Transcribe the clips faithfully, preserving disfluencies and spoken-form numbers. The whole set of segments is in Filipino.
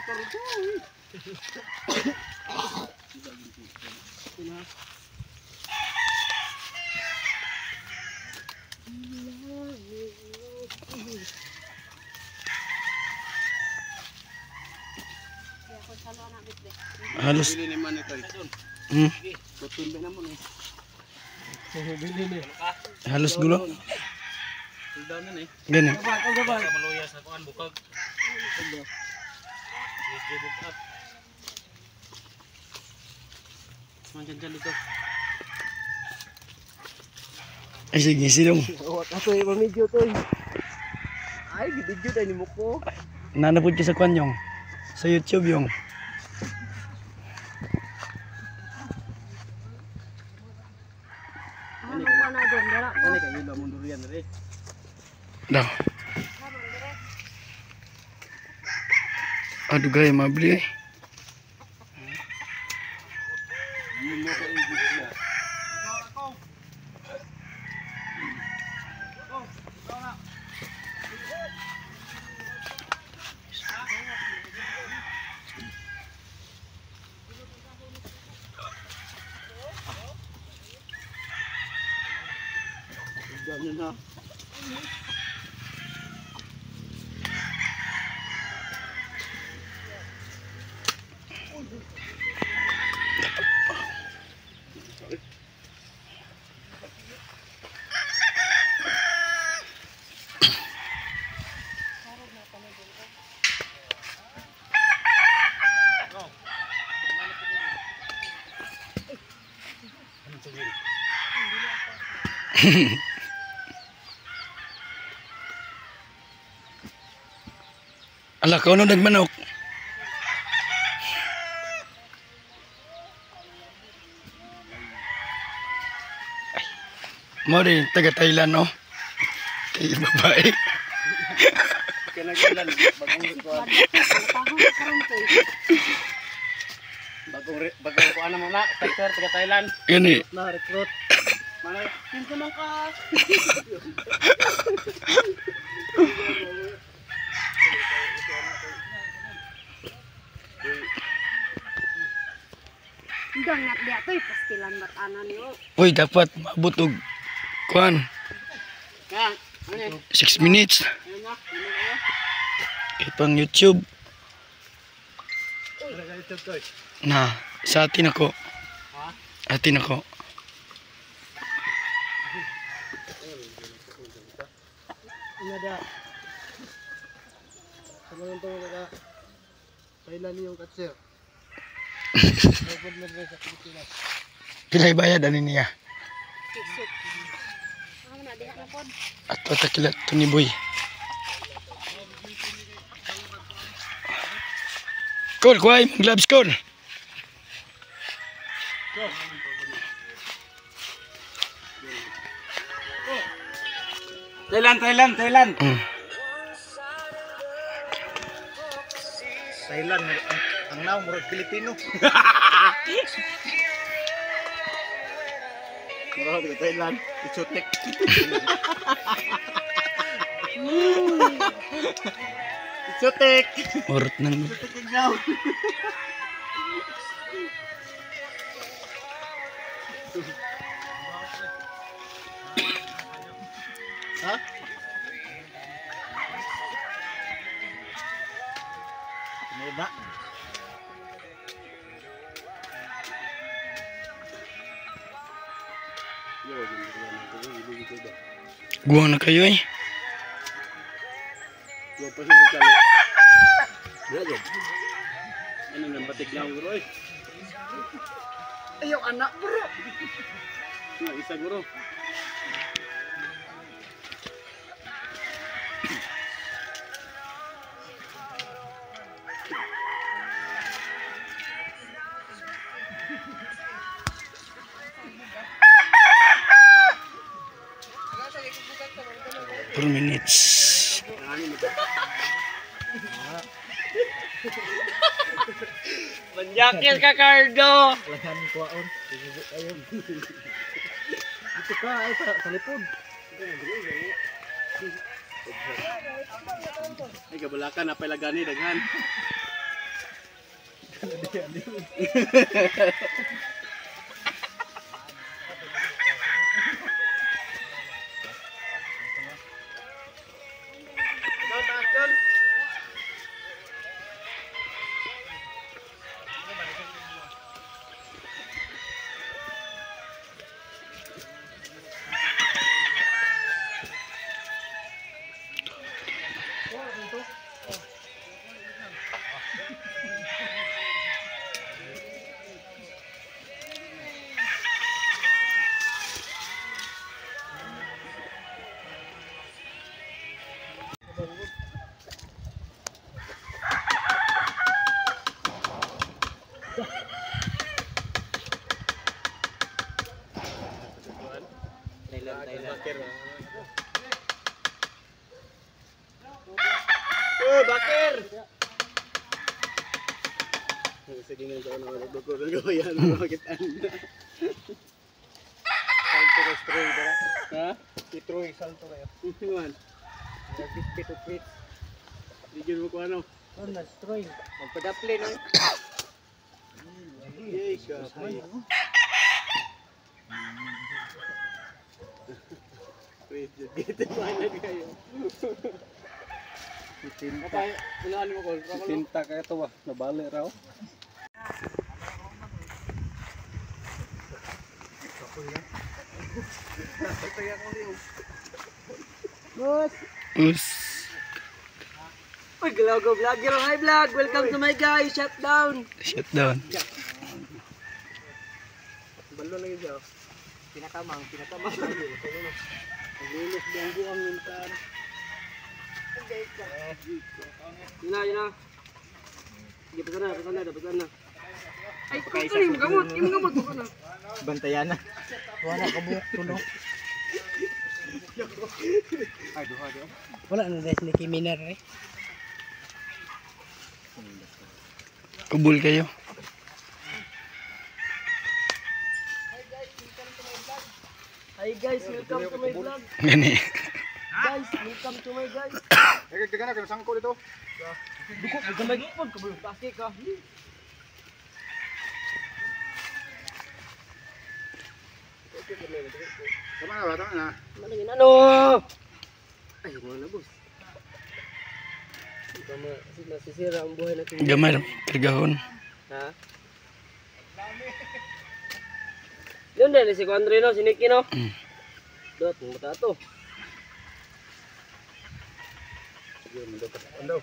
Halus. Hmm. Halus gulo. Gani. Ay sige, silong. Ato yung video to. Ay, video tayo ni Muko. Nanapod ka sa kwan yung sa YouTube yung. Dah. Aduh gaya mabeli. Na. Ala kau nung nagmanok. Mau di taga Thailand no. Kay babae. Kinagalan bagong bagong bagong ko ano muna, sector taga Thailand. Gani. Na recruit. Mana pinto nang ka. Dang ngat dia toy pastilan bat anan yo. Uy, dapat mabot og kuan. Kan, ano? six minutes. Ayun na, ano kayo? Ipang YouTube. Talaga YouTube toy. Nah, sa atin ako. Ha? Atin ako. Ini ada. Sama untuk ada Thailand yung katsir. Pilay bayad ani niya. Ano na diha na pod. Ato takilat to ni boy. Cool, kuhay mong gloves, cool. Thailand, Thailand, Thailand. Hmm. Thailand, ang, ang naw murag Pilipino. Murag di Thailand, isotek. Isotek. Urut nang. Isotek ang naw. Ha? Muna. Guwang na kayo eh. Gua pa sila kali. Ano Ano nang batik lang bro eh. Ayaw anak bro. Nga isa bro. Per minutes. Manjakil ka Cardo. Lahan ko on. Ayun. Ito ka ay sa, sa lipod. Ay kabalakan na pala gani daghan. Thailand, Thailand. Oh, bakir. Sige nga sa ano, dugo ng gawayan mo kita. Salto ka stroy ba? Ha? Itroy salto kayo. Iwan. Nagpit to pit. Bigyan mo ko ano? Oh, na-destroy. Magpadaple no. Yay, ka. Wait, dito mana kayo. Tinta. Ulaan mo ko. Tinta kayo to ba? Nabali raw. Boss! Us. Uy, Galago Vlogger! Hi vlog! Welcome to my guys! Shut down! Shut down. Balo na yun siya. Pinakamang, pinakamang. Naglilis biyang buang mintan. Yun na, yun na. Sige, pagka na, pagka na, pagka na. Ay, pagka na, yung gamot, yung gamot, pagka na. Bantayan na. Wala ka buhok, tulong. Ay, duha duha. Wala na dahil ni Kiminer eh. Kubul kayo. Hi guys, welcome to my vlog. Gani. Guys, welcome to my guys. Eh, kagana ka sangko dito. Dukot, gamay pod, kabulong plastic ka. Tama na ba? Tama na. Manangin ano? Ay, mga na boss. Tama, nasisira ang buhay natin. Gamay ra trigahon. Ha? Yun din, si Kuandre no, si Nicky no. Mm. Dot, mga bata to. Sige, mandapat. Andaw.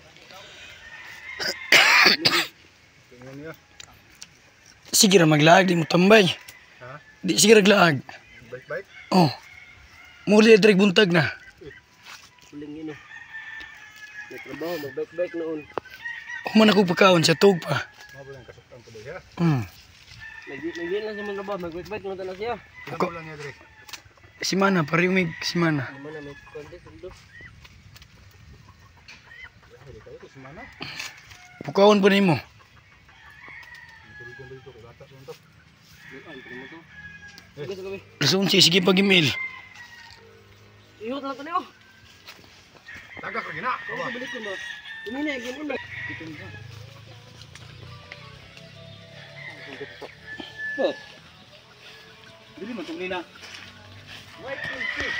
Tingnan niyo. Sige ra maglaag di mo tambay. Ha? Di sige ra maglaag. Bike bike. Oh. Muli direk buntag na. Huling yun oh. May trabaho, mag-bike-bike noon. Human ako pagkaon sa tug pa. Mabo lang kasuktan ko diha. Hmm. Nag-gin lang siya mga trabaho, mag-bike-bike na talaga siya. Ako lang niya dire. Si mana pariumig si mana. Naman na may konti, sundo. Ay, kayo ko semana. Pukaon pa nimo. Tulog dito ko gata dito. Ay, pwede mo to. Sige, sige, sige. Rason si sige pag-email. Ihot lang ito niyo. Taga ko gina. Kau sa balik ko mo. Umina, gin una. Oh. Dili man tong nina. Wait, wait, wait.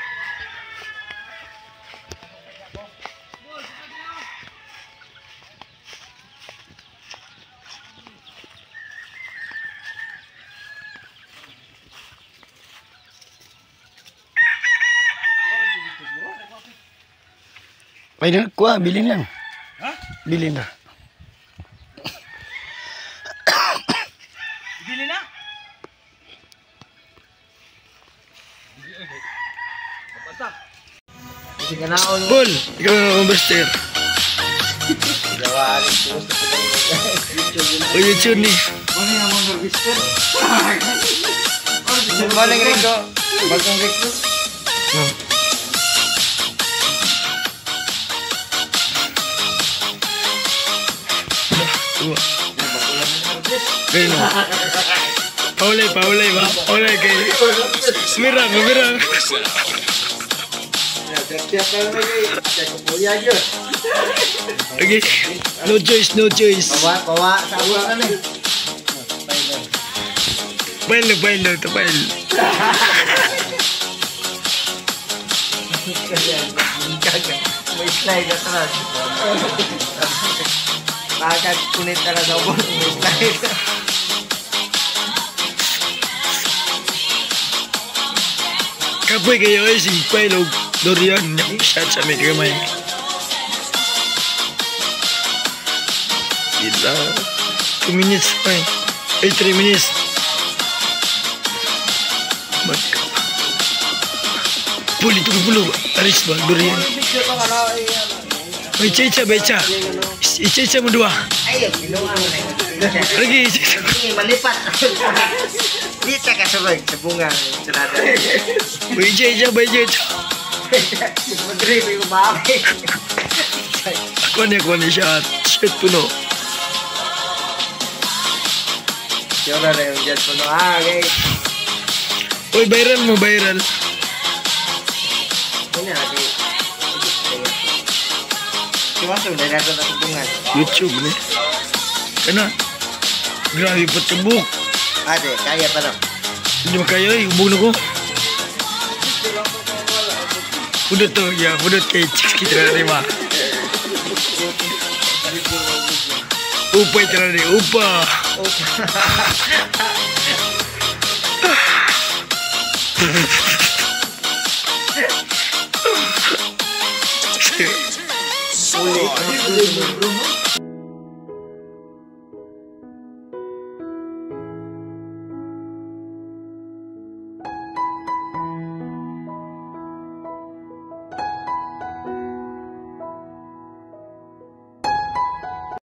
Pwede na kuha, bilhin lang. Ha? Bilhin na. Dili na. Kapata. Sige na ako. Bol, ikaw na ang master. Gawalin ko sa O YouTube ni. Ano yung mga harvester? Maling Rico. Bagong Rico. Kaya no. Paulay, paulay ba? Paulay kay. Mirang, mirang. Setiap kali lagi saya kuliah aja. Lagi. No choice, no choice. Bawa bawa sabun kan nih. Bail, bail, tu bail. Kagak. May slide na terus. Bakit kunit ka na sabon? May slide. Kapoy kayo ay si Pailo Dorian yang shot sa may kamay. Gila. two minutes pa eh. Eh, three minutes. Magka. Puli, tuku pulu. Aris ba, Dorian. May Icha-Icha, Icha. Icha-Icha mo dua. Ayo, kinuha mo na. Lagi, Icha-Icha. Ini melipat. Bisa kasurog sa bunga. Sarada. May Icha-Icha, may Icha-Icha. Menteri, may umami. Ako niya, ako niya shot. Shot puno. Siyora na yung jet puno. Ah, okay. Uy, viral mo, viral. Ini lagi. Siwaso, dari ako na bungan. YouTube ni. Kana. Grabe pa tabuk. Ade, kaya pa lang. Hindi makaya eh. Hubog na ko. Udot to. Ya, udot kay chicks kita na rin ma. Upay tara rin. Upa. Uli.